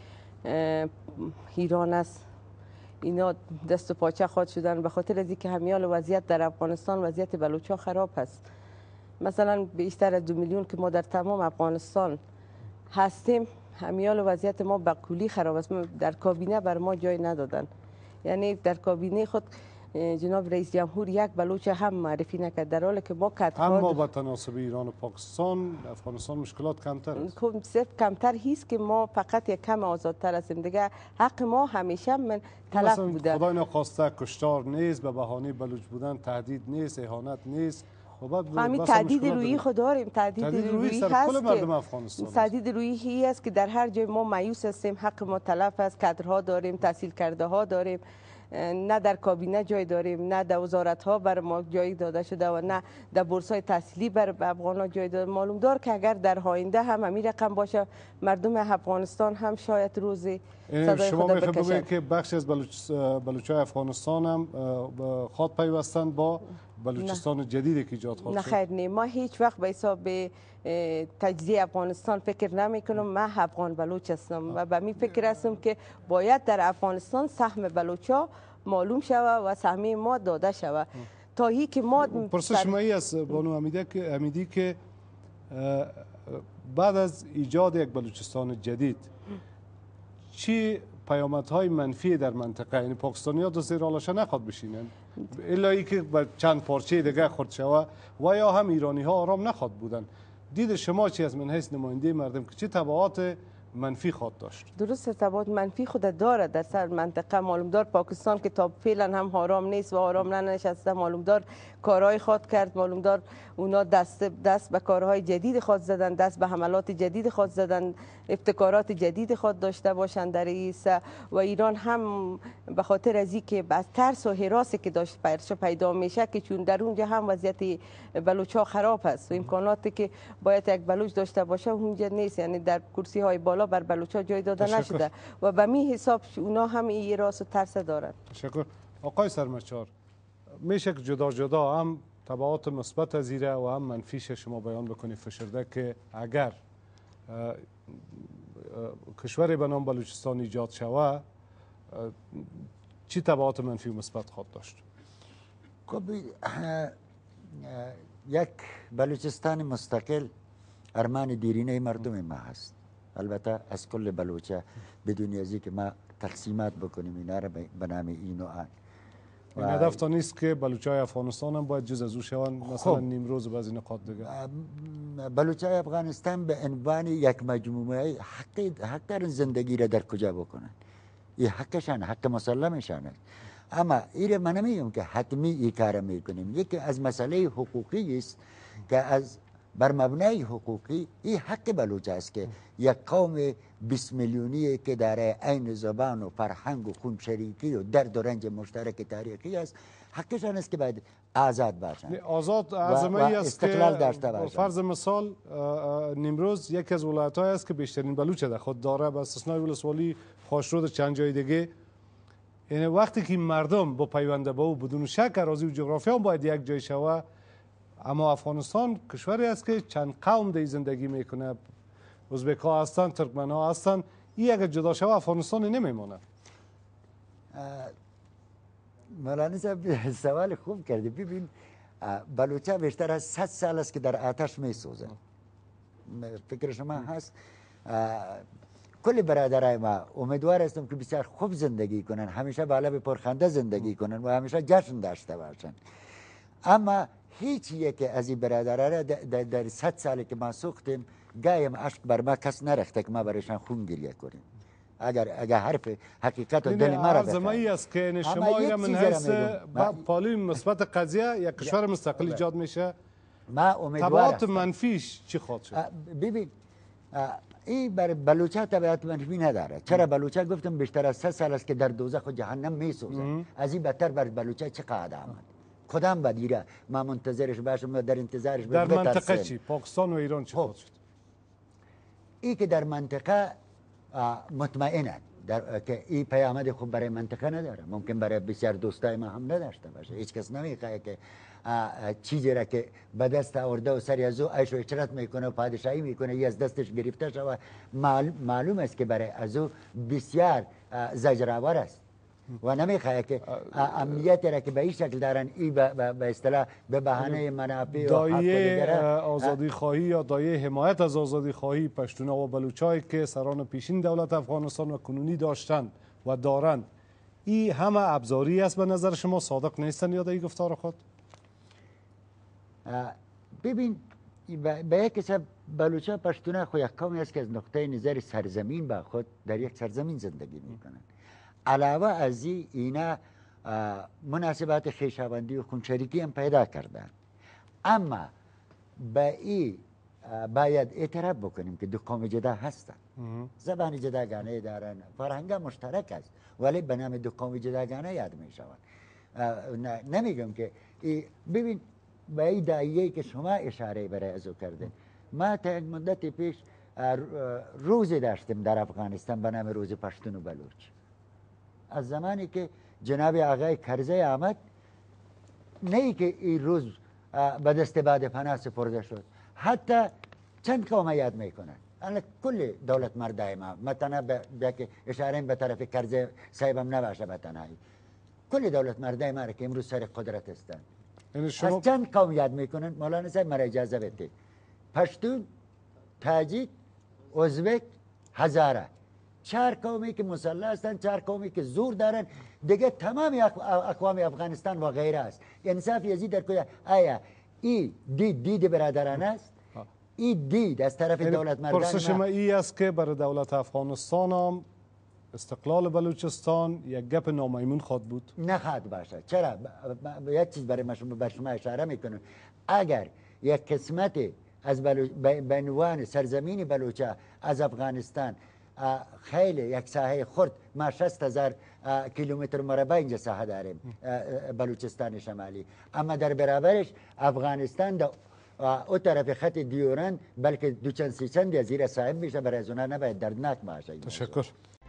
ایران است، اینا دست و پاچه خود شدن به خاطر از اینکه همیال وضعیت در افغانستان وضعیت بلوچا خراب است. مثلا بیشتر از دو میلیون که ما در تمام افغانستان هستیم، همیال وضعیت ما به کلی خراب است. در کابینه بر ما جای ندادن، یعنی در کابینه خود جناب رئیس جمهور یک بلوچ هم معرفی نکرد، در حالی که ما کتخواد اما با تناسب ایران و پاکستان افغانستان مشکلات کمتر است. صرف کمتر هیست که ما فقط یک کم آزادتر هستیم، دیگه حق ما همیشه من تلف بوده. خدای نخواسته کشتار نیست، به بهانه بلوچ بودن تهدید نیست، اهانت نیست. همین تهدید رویی خود داریم، تهدید رویی هست که تهدید رویی است که در هر جای ما مایوس هستیم، حق ما تلف است، کادرها داریم، تحصیل کرده ها داریم، نه در کابینه جای داریم، نه در وزارت ها بر ما جای داده شده و نه در بورس های تحصیلی بر افغان ها جای داده. معلوم دار که اگر در آینده هم همین رقم باشه، مردم افغانستان هم شاید روزی صدای شما خود میخواید بکشن. که بخشی از بلوچ بلوچای افغانستان هم خواد پیوستن با بلوچستان جدیدی که ایجاد خواهد شد؟ نه خیر، نه، ما هیچ وقت به حساب تجزیه افغانستان فکر نمی کنم. من افغان بلوچ هستم و به می فکر هستم که باید در افغانستان سهم بلوچا معلوم شود و سهم ما داده شود تا هی که ما پرسش شمایی است بانو حمیدی که حمیدی که بعد از ایجاد یک بلوچستان جدید چی پیامدهای منفی در منطقه، یعنی پاکستانی ها دو زیر آلش نخواد بشینن الا ای که به چند پارچه دیگه خورد شود و یا هم ایرانی ها آرام نخواد بودن. دید شما چی از من حیث نماینده مردم که چه تبعات منفی خواهد داشت؟ درست تبعات منفی خود داره در سر منطقه. معلوم دار پاکستان که تا فعلا هم آرام نیست و آرام ننشسته، معلوم دار کارهای خود کرد، معلوم دار اونا دست دست به کارهای جدید خود زدن، دست به حملات جدید خود زدن، ابتکارات جدید خود داشته باشند در ایسا و ایران هم به خاطر از اینکه از ترس و حراسی که داشت پرش پیدا میشه که چون در اونجا هم وضعیت بلوچا خراب است و امکاناتی که باید یک بلوچ داشته باشه اونجا نیست، یعنی در کرسی های بالا حالا بر بلوچا جای داده تشکر. نشده و به می حساب اونا هم این راس و ترس دارن. تشکر. آقای سرمچار، میشه که جدا جدا هم تبعات مثبت از ایره و هم منفیش شما بیان بکنی فشرده که اگر اه، اه، کشوری به نام بلوچستان ایجاد شود چی تبعات منفی و مثبت خواهد داشت؟ خب یک بلوچستان مستقل ارمان دیرینه مردم ما هست. البته از کل بلوچه بدون ازی که ما تقسیمات بکنیم اینا را به نام این و آن. این هدف تا نیست که بلوچای افغانستان هم باید جز از او شوند، مثلا نیمروز و بعضی نقاط دیگه؟ بلوچای افغانستان به عنوان یک مجموعه حق حق دارن زندگی را در کجا بکنن. این حقشان، حق مسلمشان است. اما این من نمیگم که حتمی این کار میکنیم. یکی از مسئله حقوقی است که از بر مبنای حقوقی این حق بلوچ است که یک قوم بیست میلیونی که داره عین زبان و فرهنگ و خون شریکی و درد و رنج مشترک تاریخی است، حقشان است که باید آزاد باشند. آزاد از ای است استقلال که داشته باشند. فرض مثال نیمروز یکی از ولایت‌های است که بیشترین بلوچ در خود داره، به استثنای ولسوالی خاشرود چند جای دیگه. یعنی وقتی که مردم با پیوند به او بدون شک اراضی و جغرافیا هم باید یک جای شود، اما افغانستان کشوری است که چند قوم در زندگی میکنه، ازبک ها هستن، ترکمن ها هستن، این اگر جدا شود افغانستان نمیمونه. مولانا صاحب سوال خوب کردی. ببین بلوچه بیشتر از صد سال است که در آتش میسوزه. فکر شما هست کل برادرای ما امیدوار هستم که بسیار خوب زندگی کنن، همیشه بالا به پرخنده زندگی کنن و همیشه جشن داشته باشن. اما هیچ یک از این برادرها در, در صد سالی که ما سوختیم گایم عشق بر ما کس نرخته که ما برایشان خون گریه کنیم. اگر اگر حرف حقیقت و دل ما را بفهمید. ای است که شما ایره من حیث پالوی مثبت قضیه یک کشور مستقل ایجاد میشه، ما امیدوار تبعات منفیش چی خواهد شد؟ ببین این برای بلوچه تبعات منفی نداره. چرا بلوچه گفتم بیشتر از سه سال است که در دوزخ و جهنم میسوزه. از این بدتر بر بلوچه چه قاعده آمد؟ کدام بدیره ما منتظرش باشیم و در انتظارش در منطقه چی؟ پاکستان و ایران چی خواهد شد؟ این که در منطقه مطمئنند در که این پیامد خوب برای منطقه نداره، ممکن برای بسیار دوستای ما هم نداشته باشه. هیچ کس نمیخواد که چیزی را که به دست آورده و سری از او عیش و عشرت میکنه و پادشاهی میکنه یا از دستش گرفته شود، معلوم است که برای از او بسیار زجرآور است و نمیخواد که امنیتی را که به این شکل دارن این به اصطلاح به بهانه منافع و دایه آزادی خواهی یا دایه حمایت از آزادی خواهی پشتونا و بلوچایی که سران پیشین دولت افغانستان و کنونی داشتند و دارند، این همه ابزاری است به نظر شما؟ صادق نیستن یا در این گفتار خود؟ ببین به یک حساب بلوچا پشتونا خو یک قومی است که از نقطه نظر سرزمین با خود در یک سرزمین زندگی میکنند. علاوه از این اینا مناسبات خویشاوندی و خونشریکی هم پیدا کردن. اما به این باید اعتراف بکنیم که دو قوم جدا هستن، زبان جداگانه دارن، فرهنگ مشترک است، ولی به نام دو قوم جداگانه یاد می شوند. نمیگم که ببین به این دایه‌ای که شما اشاره برای ازو کردین، ما تا یک مدت پیش روزی داشتیم در افغانستان به نام روز پشتون و بلوچ. از زمانی که جناب آقای کرزی آمد، نه که این روز به دست بعد پناه سپرده شد، حتی چند قوم یاد میکنن. الان کل دولت مردای ما مثلا به که اشاره به طرف کرزی صاحبم نباشه به تنهایی، کل دولت مردای ما که امروز سر قدرت هستند شما... از چند قوم یاد میکنن. مولانا صاحب مرا اجازه بده، پشتون، تاجیک، ازبک، هزاره، چهار قومی که مسلح هستند، چهار قومی که زور دارن دیگه. تمام اقوام افغانستان و غیره است. انصاف یزید در کجا؟ آیا این دید دید برادرانه است؟ این دید از طرف دولت مردان؟ پرسش ما ای است که برای دولت افغانستان هم استقلال بلوچستان یک گپ نامیمون خواد بود؟ نخواهد باشه. چرا؟ یک چیز برای شما بر شما اشاره میکنم. اگر یک قسمت از به عنوان سرزمین بلوچه از افغانستان خیلی یک ساحه خرد، ما شصت هزار کیلومتر مربع اینجا ساحه داریم بلوچستان شمالی، اما در برابرش افغانستان در او طرف خط دیورند بلکه دو چند سی چند از زیر صاحب میشه، برای از اونها نباید دردناک باشه. تشکر.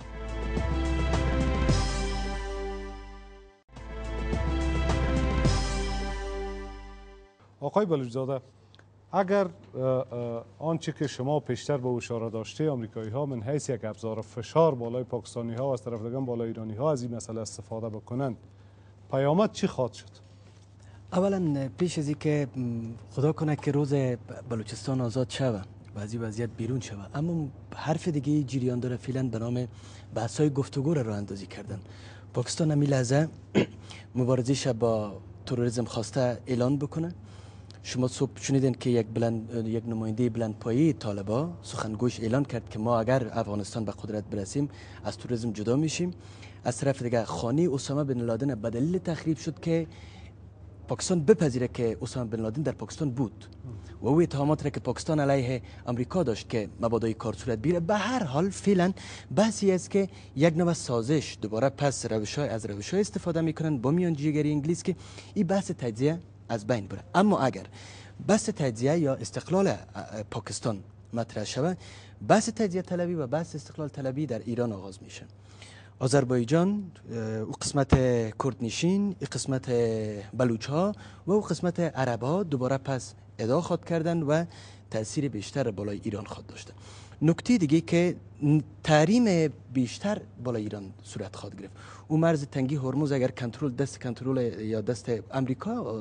آقای بلوچزاده، اگر آنچه که شما پیشتر به اشاره داشته آمریکایی ها من حیث یک ابزار فشار بالای پاکستانی ها و از طرف دیگر بالای ایرانی ها از این مسئله استفاده بکنند، پیامد چی خواهد شد؟ اولا پیش از اینکه خدا کنه که روز بلوچستان آزاد شود و از این وضعیت بیرون شود، اما حرف دیگه جریان داره فعلا به نام بحث‌های گفتگو را راه اندازی کردن. پاکستان همین لحظه مبارزه‌اش با تروریسم خواسته اعلان بکنه. شما صبح شنیدین که یک بلند یک نماینده بلندپایه طالبا سخنگوش اعلان کرد که ما اگر افغانستان به قدرت برسیم از تروریسم جدا میشیم. از طرف دیگه خانه اسامه بن لادن به دلیل تخریب شد که پاکستان بپذیره که اسامه بن لادن در پاکستان بود و او اتهامات را که پاکستان علیه آمریکا داشت که مبادای کار صورت بگیره. به هر حال فعلا بحثی است که یک نوع سازش دوباره پس روش‌های از روش‌های استفاده میکنن با میانجیگری انگلیس که این بحث تجزیه از بین بره. اما اگر بحث تجزیه یا استقلال پاکستان مطرح شود، بحث تجزیه طلبی و بحث استقلال طلبی در ایران آغاز میشه. آذربایجان، او قسمت کردنشین، این قسمت بلوچ ها و او قسمت عرب ها دوباره پس ادعا خواد کردن و تاثیر بیشتر بالای ایران خواد داشتن. نکته دیگه که تحریم بیشتر بالای ایران صورت خواد گرفت. او مرز تنگی هرمز اگر کنترل دست کنترل یا دست امریکا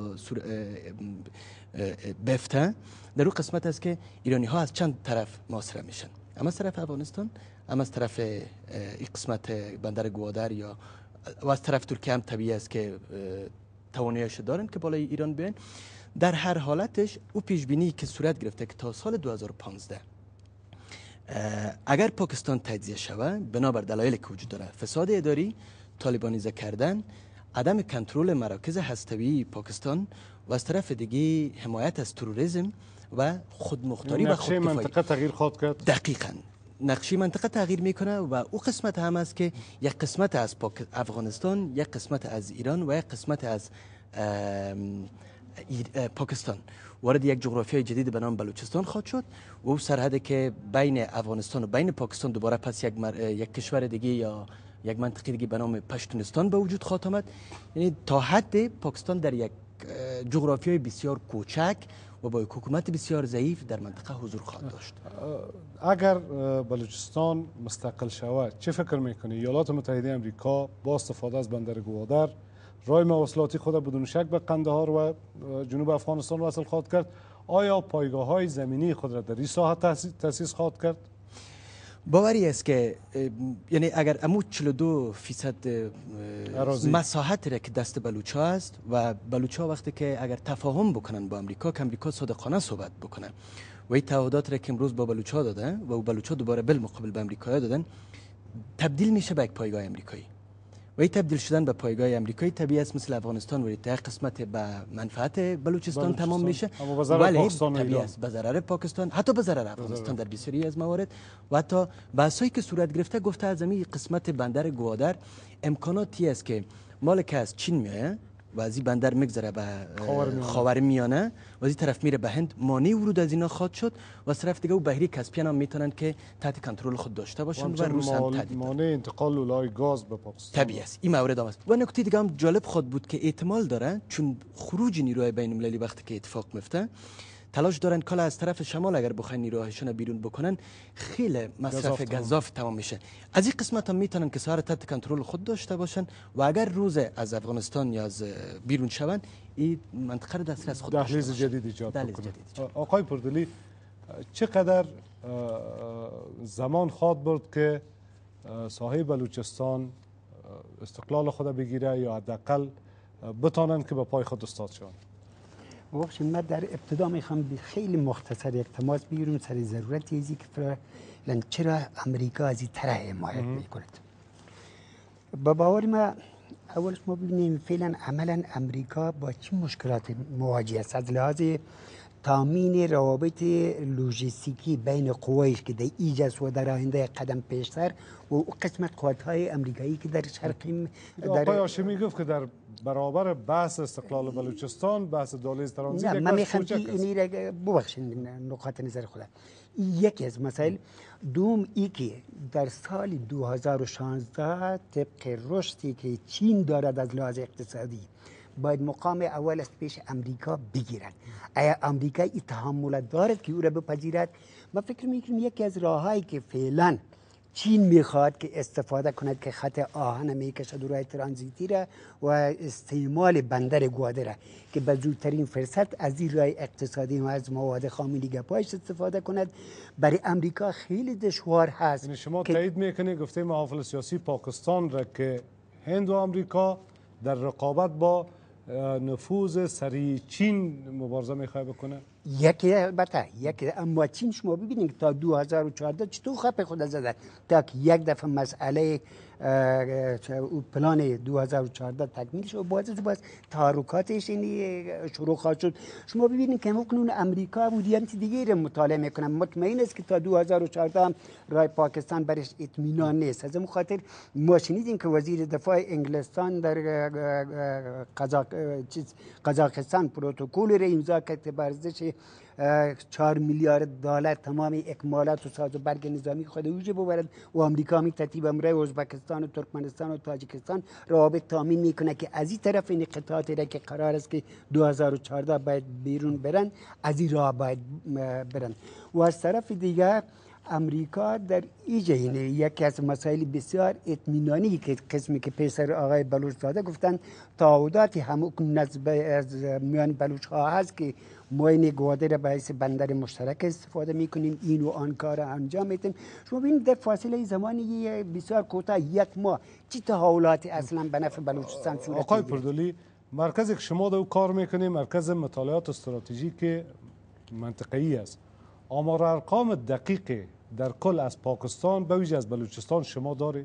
بفته، در اون قسمت است که ایرانی ها از چند طرف محاصره میشن، اما از طرف افغانستان، اما از طرف این قسمت بندر گوادر یا و از طرف ترکیه هم طبیعی است که تواناییش دارن که بالای ایران بیان. در هر حالتش او پیش بینی که صورت گرفته که تا سال دو هزار و پانزده اگر پاکستان تجزیه شود بنابر دلایلی که وجود داره، فساد اداری، طالبانیزه کردن، عدم کنترل مراکز هسته‌ای پاکستان و از طرف دیگه حمایت از تروریسم و خودمختاری و خودکفایی، نقشه منطقه تغییر خواهد کرد. دقیقاً نقشه منطقه تغییر میکنه و او قسمت هم است که یک قسمت از افغانستان، یک قسمت از ایران و یک قسمت از پاکستان وارد یک جغرافیای جدید به نام بلوچستان خواهد شد و او سرحدی که بین افغانستان و بین پاکستان دوباره پس یک, مر... یک کشور دیگه یا یک منطقه دیگه به نام پشتونستان به وجود خواهد آمد. یعنی تا حد پاکستان در یک جغرافیای بسیار کوچک و با حکومت بسیار ضعیف در منطقه حضور خواهد داشت. اگر بلوچستان مستقل شود چه فکر میکنی ایالات متحده آمریکا با استفاده از بندر گوادر راه مواصلاتی خود بدون شک به قندهار و جنوب افغانستان وصل خواهد کرد؟ آیا پایگاه های زمینی خود را در این ساحه تأسیس خواهد کرد؟ باوری است که یعنی اگر امو چهل و دو فیصد مساحت را که دست بلوچا است و بلوچا وقتی که اگر تفاهم بکنن با امریکا که امریکا صادقانه صحبت بکنه و این تعهدات را که امروز با بلوچا داده و او بلوچا دوباره بالمقابل به امریکا دادن تبدیل میشه به یک پایگاه امریکایی و این تبدیل شدن به پایگاه امریکایی طبیعی است مثل افغانستان و تا قسمت به منفعت بلوچستان تمام میشه، ولی طبیعی است به ضرر پاکستان، حتی به ضرر افغانستان در بسیاری از موارد. و حتی بحثایی که صورت گرفته گفته از این قسمت بندر گوادر امکاناتی است که مال که از چین میاد و از این بندر میگذره به خاورمیانه و از این طرف میره به هند، مانع ورود از اینا خواهد شد و از طرف دیگه و بحری کاسپیان هم میتونن که تحت کنترل خود داشته باشن و روس هم تهدید مانع انتقال لولای گاز به پاکستان طبیعی است. این مورد هم است. و نکته دیگه هم جالب خود بود که احتمال داره چون خروج نیروهای بین المللی وقتی که اتفاق میفته تلاش دارن کلا از طرف شمال اگر بخواین نیروهاشون بیرون بکنن خیلی مصرف گزاف تمام میشه. از این قسمت هم میتونن که سر تحت کنترل خود داشته باشن و اگر روز از افغانستان یا از بیرون شون این منطقه رو دسترس خود دهلیز جدید ایجاد کنه. آقای پردلی چقدر زمان خواهد برد که ساحه بلوچستان استقلال خود بگیره یا حداقل بتانن که به پای خود استاد شوند؟ واقعا من در ابتدا میخوام خیلی مختصر یک تماس بگیرم سر ضرورت ایزی که فرا چرا امریکا از این طرح حمایت میکند. با باور ما اولش ما ببینیم فعلا عملا امریکا با چه مشکلات مواجه است از لحاظ تامین روابط لوجستیکی بین قوایش که در ایجاز و در آینده قدم پیشتر و قسمت قوات های امریکایی که در شرقی آقای هاشمی گفت که در برابر بحث استقلال بلوچستان، بحث دهلیز ترانزیت نه یک من بحث میخوام که کوچک است. اینی را ببخشید نقاط نظر خودم. یکی از مسائل دوم ای که در سال دو هزار و شانزده طبق رشدی که چین دارد از لحاظ اقتصادی باید مقام اول است پیش امریکا بگیرد. آیا امریکا این تحمل دارد که او را بپذیرد؟ من فکر میکنم یکی از راههایی که فعلا چین میخواد که استفاده کند که خط آهن میکشد راه ترانزیتی را و استعمال بندر گواده را که به زودترین فرصت از این راه اقتصادی و از مواد خام دیگه پایش استفاده کند. برای امریکا خیلی دشوار هست. یعنی شما که تایید میکنید گفته محافل سیاسی پاکستان را که هند و امریکا در رقابت با نفوذ سریع چین مبارزه میخواد بکنه؟ یکی البته یکی، اما چین شما ببینید تا دو هزار و چهارده چطور خط خود زدن تا که یک دفعه مسئله پلان دو هزار و چهارده تکمیل شد، باز باز تحرکاتش اینی شروع خواهد شد. شما ببینید که ممکن امریکا مدیریت دیگه را مطالعه میکنه. مطمئن است که تا دو هزار و چهارده هم رای پاکستان برش اطمینان نیست. از این خاطر ما شنیدیم که وزیر دفاع انگلستان در قزاقستان پروتکل را امضا کرد که ارزش چهار میلیارد دلار تمام اکمالات و ساز و برگ نظامی خود وجود ببرد و آمریکا می ترتیب امرای ازبکستان و ترکمنستان و تاجیکستان روابط تامین میکنه که از این طرف این قطعاتی را که قرار است که دو هزار و چهارده باید بیرون برن از این راه باید برن. و از طرف دیگر امریکا در اینجا اینه یکی از مسائل بسیار اطمینانی که قسمی که پیسر آقای بلوچ زاده گفتن تعهداتی هم نسبت از میان بلوچ ها هست که ما این گواده را باعث بندر مشترک استفاده میکنیم، این و آن کار را انجام میدیم. شما ببینید در فاصله زمانی بسیار کوتاه یک ماه چه تحولاتی اصلا به نفع بلوچستان صورت میگیره. آقای پردولی، مرکزی که شما دو کار میکنید مرکز مطالعات استراتژیک منطقه‌ای است. آمار ارقام دقیق در کل از پاکستان به ویژه از بلوچستان شما دارید؟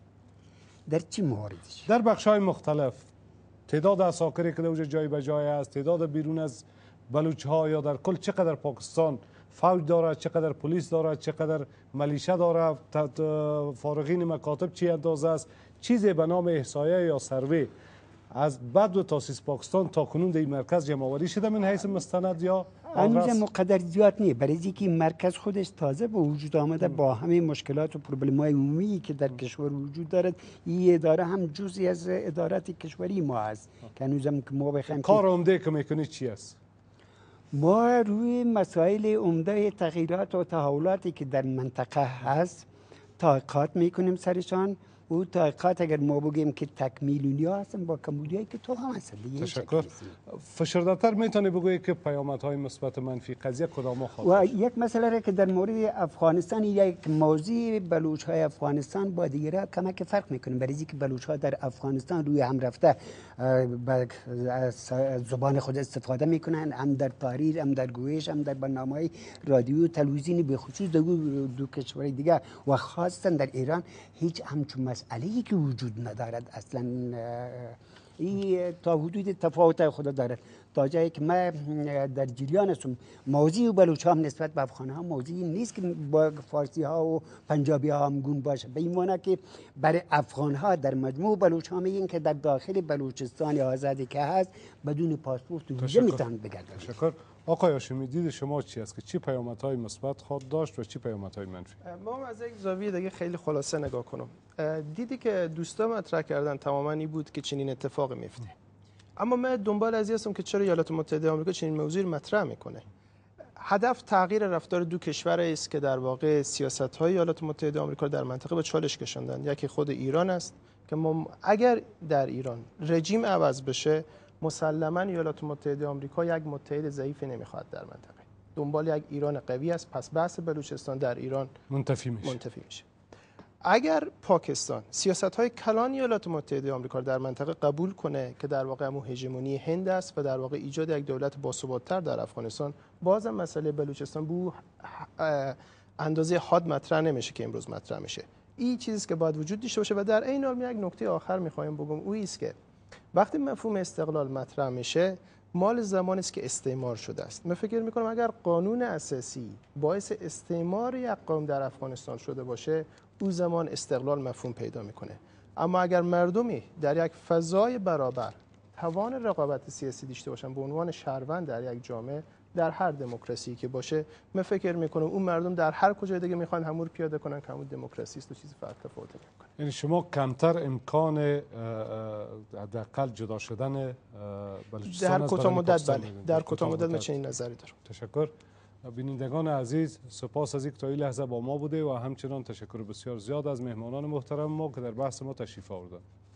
در چه موردش؟ در بخش‌های مختلف تعداد اساکری که در جای به جای است، تعداد بیرون از بلوچ ها یا در کل چقدر پاکستان فوج دارد، چقدر پلیس دارد، چقدر ملیشه دارد، فارغین مکاتب چی اندازه است، چیزی به نام احصایه یا سروی از بعد و تاسیس پاکستان تا کنون در این مرکز جمع‌آوری شده من حیث مستند یا هنوز مقدر زیاد نیست، برای اینکه این مرکز خودش تازه به وجود آمده با همه مشکلات و پروبلم‌های عمومی که در کشور وجود دارد. این اداره هم جزئی از ادارات کشوری ما است که هنوزم که ما بخوایم کار عمده که میکنید چی است؟ ما روی مسائل عمده تغییرات و تحولاتی که در منطقه هست تحقیقات میکنیم سرشان. او تحقیقات اگر ما بگیم که تکمیلونی ها هستن با کمودی که تو هم هستن. تشکر. فشرده‌تر میتونی بگویی که پیامدهای مثبت منفی قضیه کدام خواهد؟ و یک مسئله را که در مورد افغانستان یک موضوع بلوچ های افغانستان با دیگرها کمک فرق میکنیم، برای اینکه بلوچ ها در افغانستان روی هم رفته زبان خود استفاده میکنن، هم در تحریر، هم در گویش، هم در برنامه‌های رادیو تلویزیونی، به خصوص دو دو کشور دیگه و خاصتا در ایران هیچ همچون مسئله‌ای که وجود ندارد اصلا. این تا حدود تفاوت خود دارد. تا جایی که من در جریان هستم موضوع بلوچ هم نسبت به افغان ها موضوعی نیست که با فارسی ها و پنجابی ها هم گون باشه، به این معنی که برای افغان ها در مجموع بلوچ ها میگن که در داخل بلوچستان آزادی که هست بدون پاسپورت ویزا میتونن بگردن. تشکر. آقای هاشمی، دید شما چی است که چی پیامدهای مثبت خواهد داشت و چی پیامدهای منفی؟ ما از یک زاویه دیگه خیلی خلاصه نگاه کنم. دیدی که دوستا مطرح کردن تماما این بود که چنین اتفاق میفته، اما من دنبال از هستم که چرا ایالات متحده آمریکا چنین موضوعی مطرح میکنه. هدف تغییر رفتار دو کشور است که در واقع سیاست‌های ایالات متحده آمریکا در منطقه به چالش کشاندن. یکی خود ایران است که ما اگر در ایران رژیم عوض بشه مسلما ایالات متحده آمریکا یک متحد ضعیفی نمیخواد در منطقه، دنبال یک ایران قوی است. پس بحث بلوچستان در ایران منتفی میشه. منتفی میشه. اگر پاکستان سیاست‌های کلان ایالات متحده آمریکا در منطقه قبول کنه که در واقع همون هژمونی هند است و در واقع ایجاد یک دولت باثبات‌تر در افغانستان، بازم مسئله بلوچستان به اندازه حاد مطرح نمیشه که امروز مطرح میشه. این چیزی که باید وجود داشته باشه. و در این حال یک نکته آخر میخوایم بگم، او است که وقتی مفهوم استقلال مطرح میشه مال زمانی است که استعمار شده است. من فکر میکنم اگر قانون اساسی باعث استعمار یک قوم در افغانستان شده باشه او زمان استقلال مفهوم پیدا میکنه. اما اگر مردمی در یک فضای برابر توان رقابت سیاسی داشته باشن به عنوان شهروند در یک جامعه، در هر دموکراسی که باشه، من فکر میکنم اون مردم در هر کجای دیگه میخوان همون رو پیاده کنن که همون دموکراسی است و چیز فرق تفاوت نمیکنه. یعنی شما کمتر امکان حداقل جدا شدن بلوچستان در کوتاه مدت بله در کوتاه مدت من چنین نظری دارم. تشکر. بینندگان عزیز، سپاس از اینکه تا این لحظه با ما بوده و همچنان تشکر بسیار زیاد از مهمانان محترم ما که در بحث ما تشریف آوردند.